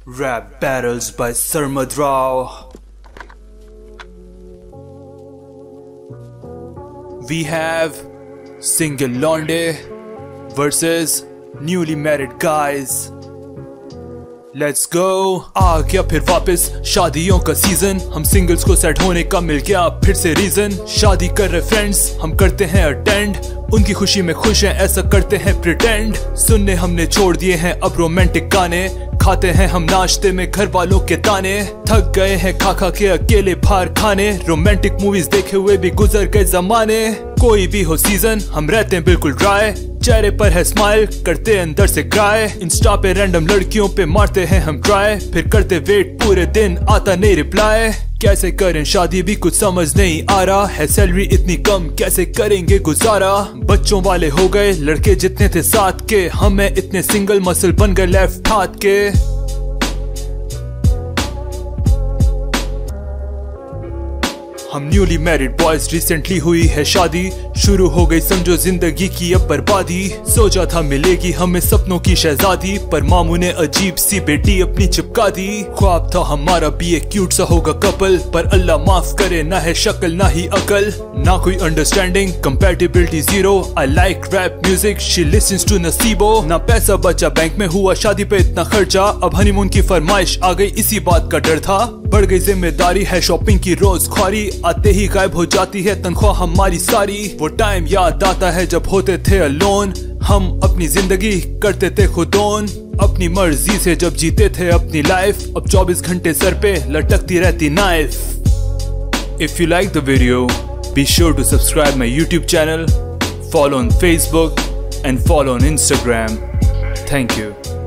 Rap battles by Sarmad Rao. We have single londe versus newly married guys. Let's go. आ गया फिर वापस शादियों का सीजन, हम सिंगल्स को सेट होने का मिल गया फिर से रीजन। शादी कर रहे फ्रेंड्स हम करते हैं अटेंड, उनकी खुशी में खुश हैं ऐसा करते हैं प्रिटेंड। सुनने हमने छोड़ दिए हैं अब रोमांटिक गाने, खाते हैं हम नाश्ते में घर वालों के ताने। थक गए हैं खा खा के अकेले बाहर खाने, रोमांटिक मूवीज देखे हुए भी गुजर गए जमाने। कोई भी हो सीजन हम रहते हैं बिल्कुल ड्राई, चेहरे पर है स्माइल करते अंदर से क्राई। इंस्टा पे रैंडम लड़कियों पे मारते हैं हम ट्राई, फिर करते वेट पूरे दिन आता नहीं रिप्लाई। कैसे करें शादी भी कुछ समझ नहीं आ रहा है, सैलरी इतनी कम कैसे करेंगे गुजारा। बच्चों वाले हो गए लड़के जितने थे साथ के, हमें इतने सिंगल मसल बन गए लेफ्ट हाथ के। हम न्यूली मैरिड बॉयज रिसेंटली हुई है शादी, शुरू हो गई समझो जिंदगी की अब बर्बादी। सोचा था मिलेगी हमें सपनों की शहजादी, पर मामू ने अजीब सी बेटी अपनी चिपका दी। ख्वाब था हमारा भी एक क्यूट सा होगा कपल, पर अल्लाह माफ करे ना है शक्ल ना ही अकल। ना कोई understanding compatibility zero, I like rap music she listens to Naseebo. ना पैसा बचा बैंक में हुआ शादी पे इतना खर्चा, अब हनीमून की फरमाइश आ गई इसी बात का डर था। बढ़ गई जिम्मेदारी है शॉपिंग की रोज ख्वारी, आते ही गायब हो जाती है तनख्वाह हमारी सारी। वो टाइम याद आता है जब होते थे अलोन, हम अपनी जिंदगी करते थे खुद ओन। अपनी मर्जी से जब जीते थे अपनी लाइफ, अब 24 घंटे सर पे लटकती रहती knife. If you like the video, be sure to subscribe my YouTube channel, follow on Facebook and follow on Instagram. Thank you.